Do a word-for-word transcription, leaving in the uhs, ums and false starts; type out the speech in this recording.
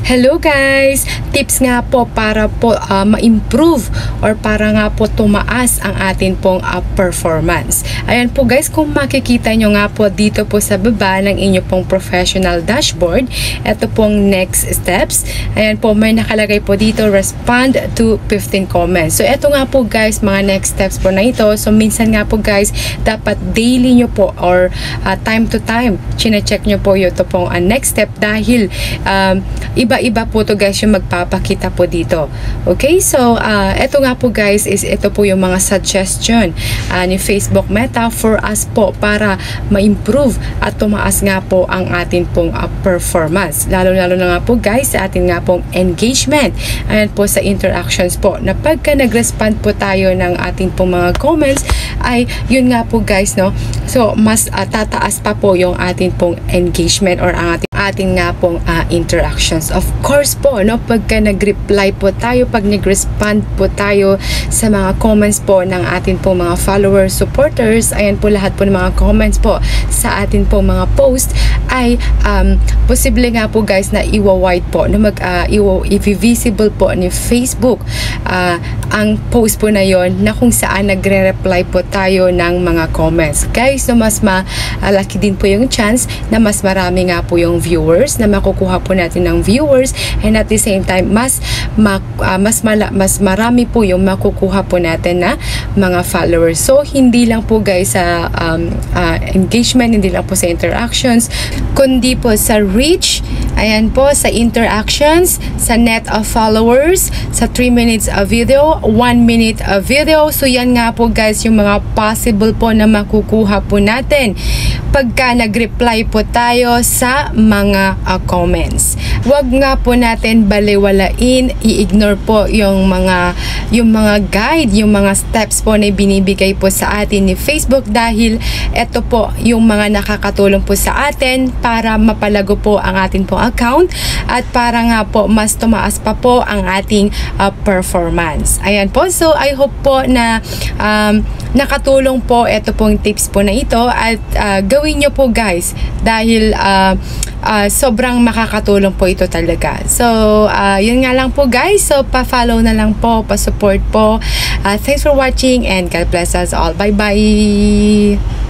Hello guys! Tips nga po para po uh, ma-improve or para nga po tumaas ang atin pong uh, performance. Ayan po guys, kung makikita nyo nga po dito po sa baba ng inyo pong professional dashboard, ito pong next steps. Ayan po, may nakalagay po dito, respond to fifteen comments. So ito nga po guys, mga next steps po na ito. So minsan nga po guys, dapat daily nyo po or uh, time to time, chine-check nyo po ito pong uh, next step dahil um, iba-iba po to guys yung magpapakita po dito. Okay, so uh, ito nga po guys is ito po yung mga suggestion uh, ni Facebook Meta for us po para ma-improve at tumaas nga po ang atin pong uh, performance. Lalo-lalo na nga po guys sa atin nga pong engagement. Ayan po sa interactions po na pagka nag-respond po tayo ng ating pong mga comments ay yun nga po guys, no? So mas uh, tataas pa po yung atin pong engagement or ang ating, ating nga pong uh, interactions. Of course po, no? Pagka nag-reply po tayo, pag nag-respond po tayo sa mga comments po ng atin pong mga followers, supporters, ayan po lahat po ng mga comments po sa atin pong mga post ay um, posible nga po guys na iwa-white po, no? Mag, uh, iwa, i-visible po ni Facebook uh, ang post po na yon na kung saan nagre-reply po tayo ng mga comments. Guys, no, mas malaki din po yung chance na mas marami nga po yung viewers, na makukuha po natin ng viewers, and at the same time mas ma, uh, mas mala, mas marami po yung makukuha po natin na mga followers. So hindi lang po guys sa um, uh, engagement, hindi lang po sa interactions, kundi po sa reach, ayan po, sa interactions, sa net of followers, sa three minutes of video, one minute of video. So yan nga po guys yung mga possible po na makukuha po natin pagka nag-reply po tayo sa mga uh, comments. Huwag nga po natin baliwalain, i-ignore po yung mga yung mga guide, yung mga steps po na binibigay po sa atin ni Facebook dahil ito po yung mga nakakatulong po sa atin para mapalago po ang ating pong account at para nga po mas tumaas pa po ang ating uh, performance. Ayan po, so I hope po na um, nakatulong po ito pong tips po na ito at uh, gawin nyo po guys dahil uh, uh, sobrang makakatulong po ito talaga. So uh, yun nga lang po guys, so pa-follow na lang po, pa-support po. Uh, thanks for watching and God bless us all. Bye bye.